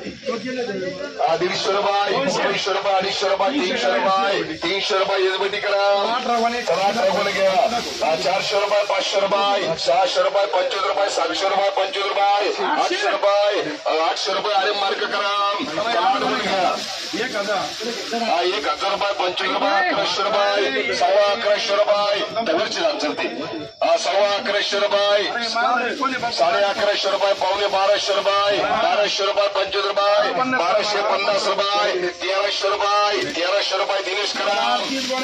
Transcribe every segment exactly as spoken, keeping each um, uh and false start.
दीडशे रुपये दोनशे रुपये अडीचशे रुपये तीनशे रुपये तीनशे रुपये एसबीटी करा घ्या चारशे रुपये पाचशे रुपये सहाशे रुपये पंचवीस रुपये सातशे रुपये पंचवीस रुपये आठशे रुपये आठशे रुपये अरे मार्क करा घ्या एक हजार रुपये पंचवीस रुपये अकराशे रुपये सव्वा अकराशे रुपये त्यावरची जाण चलते सव्वा अकराशे रुपये साडे अकराशे रुपये पावणे बाराशे रुपये बाराशे रुपये पंचवीस रुपये बाराशे पन्नास रुपये तेराशे रुपये तेराशे रुपये दिनेश करा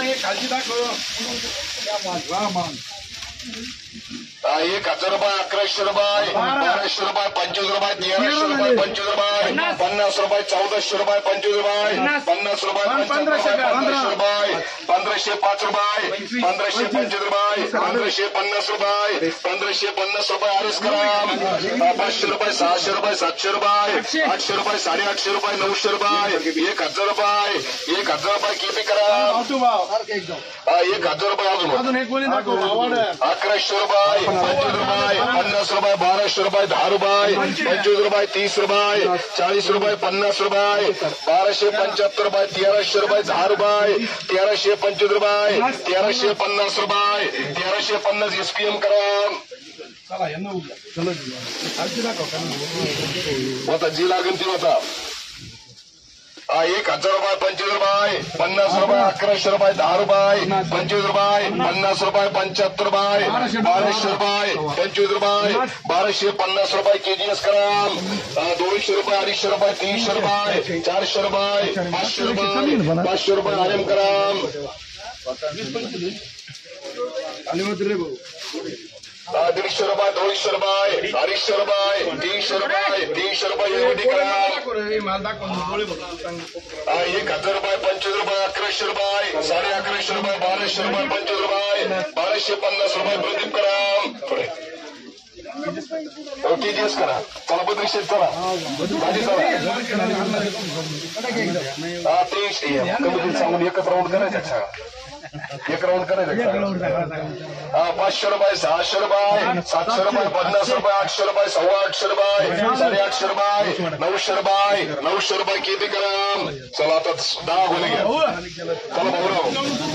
एक हजार रुपये अकराशे रुपये बाराशे रुपये पंचवीस रुपये तेराशे रुपये पंचवीस रुपये पन्नास रुपये चौदाशे रुपये पंचवीस रुपये पन्नास रुपये पंधराशे रुपये पंधराशे पाच रुपये पंधराशे पंचवीस रुपये पंधराशे पन्नास रुपये पंधराशे पन्नास रुपये आरस करा पाचशे रुपये सहाशे रुपये सातशे रुपये आठशे रुपये साडेआठशे रुपये नऊशे रुपये एक हजार रुपये एक हजार रुपये केपी करा एक हजार रुपये अकराशे रुपये पंचवीस रुपये पन्नास रुपये बाराशे रुपये दहा रुपये पंचवीस रुपये तीस रुपये चाळीस रुपये पन्नास रुपये बाराशे पंच्याहत्तर रुपये तेराशे रुपये दहा रुपये तेराशे पंचवीस रुपये तेराशे पन्नास रुपये तेराशे पन्नास एसपीएम करा आता जी लागेल ती होता एक हजार रुपये पंचवीस रुपये पन्नास रुपये अकराशे रुपये दहा रुपये पंचवीस रुपये पन्नास रुपये पंच्याहत्तर रुपये बाराशे रुपये पंचवीस रुपये बाराशे पन्नास रुपये केजीएस करा दोनशे रुपये अडीचशे रुपये तीनशे रुपये चारशे रुपये पाचशे रुपये पाचशे रुपये आर एम करा दीडशे रुपये दोनशे रुपये अडीचशे रुपये तीनशे रुपये तीनशे रुपये एक हजार रुपये पंचवीस रुपये अकराशे रुपये साडे अकराशे रुपये बाराशे रुपये पंचवीस रुपये बाराशे पन्नास रुपये प्रदीप करा टीजीएस करा चला बत्रीसशे चला चला तीनशे कमी सांगून एकच राऊंड करायचा एक राऊंड करायचं पाचशे रुपये सहाशे रुपये सातशे रुपये पन्नास रुपये आठशे रुपये सव्वा आठशे रुपये साडे आठशे रुपये नऊशे रुपये नऊशे रुपये किती करा चला आता दहा गुन्हे घ्या चला भाऊ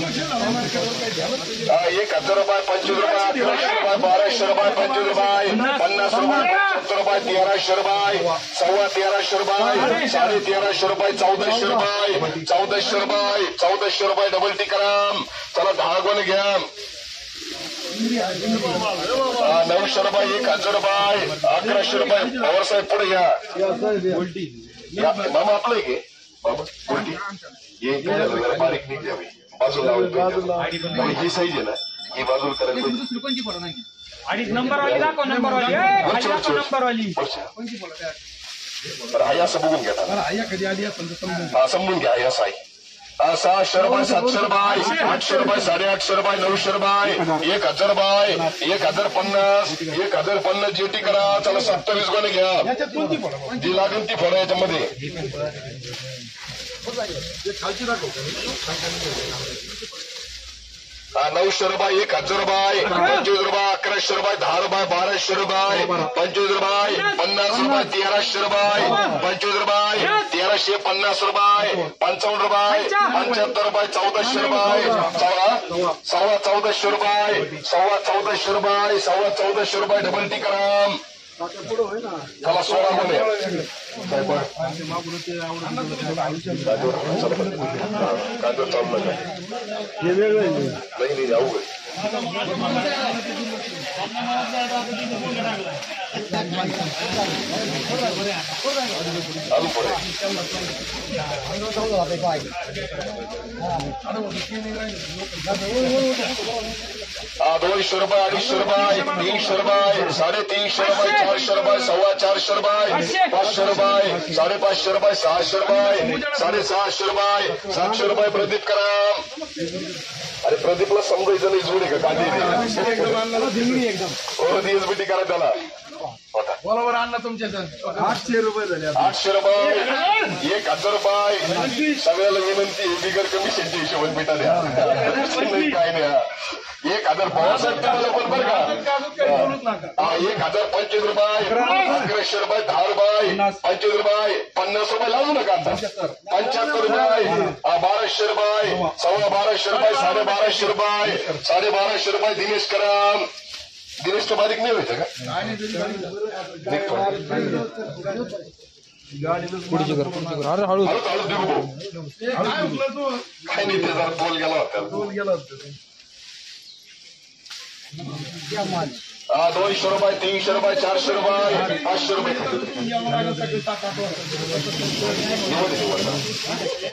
एक हजार रुपये पंचवीस रुपये अकराशे रुपये बाराशे रुपये पंचवीस रुपये पन्नास रुपये पंच्याहत्तर रुपये तेराशे रुपये सव्वा तेराशे रुपये साडे तेराशे रुपये चौदाशे रुपये चौदाशे रुपये चौदाशे रुपये डबल टी करा चला दहा गुण घ्या नऊशे रुपये एक हजार रुपये अकराशे रुपये पवार साहेब पुढे घ्या मामा आपलं आहे बाबा उलटी बारीक नाही द्यावी बाजूला ही साईज आहे ना ही बाजूला करायला अडीच नंबर वाली दाखव नंबर वाली नंबर वाली आई असं बघून घ्या समजून घ्या आई असं आहे सहाशे रुपये सातशे रुपये आठशे रुपये साडेआठशे रुपये नऊशे रुपये एक हजार रुपये एक हजार पन्नास एक हजार पन्नास जेटी करा चला सत्तावीस गुन्हे घ्या जी लागेल ती फळं याच्यामध्ये नऊशे रुपये एक हजार रुपये पंचवीस रुपये अकराशे रुपये दहा रुपये बाराशे रुपये पंचवीस रुपये पन्नास रुपये तेराशे रुपये पंचवीस रुपये तेराशे पन्नास रुपये पंचावन्न रुपये पंच्याहत्तर रुपये चौदाशे रुपये सव्वा सव्वा चौदाशे रुपये सव्वा चौदाशे रुपये सव्वा चौदाशे रुपये डबल टी करा चला सोळा मध्ये कांदो चालू नाही जाऊ अजून पुढे दोनशे रुपये अडीचशे रुपये तीनशे रुपये साडेतीनशे रुपये चारशे रुपये सव्वा चारशे रुपये पाचशे रुपये साडेपाचशे रुपये सहाशे रुपये साडेसहाशे रुपये सातशे रुपये प्रदीप करा अरे प्रदीपला समजायचं नाही जोडी का कांदे एसबीटी करा त्याला बरोबर आणला तुमच्या आठशे रुपये झाले आठशे रुपये एक हजार रुपये सगळ्याला विनंती बिगर कमिशनच्या हिशोबाने भेटा द्या काय नाही एक हजार बावसष्ट तुम्हाला पण बरं का अजून काही बोलूच नका. हा, एक हजार पंचवीस रुपये अकराशे रुपये दहा रुपये पंचवीस रुपये पन्नास रुपये लावू नका आता पंच्याहत्तर रुपये हा, बाराशे रुपये सव्वा बाराशे रुपये साडे बाराशे रुपये साडे बाराशे रुपये दिनेश कराम दिनेश तो बारीक नाही व्हायचं का आणि जरी निघतो. पुढची कर पुढची कर अरे हळू हळूच हळूच देऊ भाऊ. हे काय म्हटलं तू काय नाही ते जरा तोल गेला होता बोल गेला होता. हा, दोनशे रुपये तीनशे रुपये चारशे रुपये पाचशे रुपये तुम्ही यावं लागेल सगळे सात आठ वाजता. निवड निवड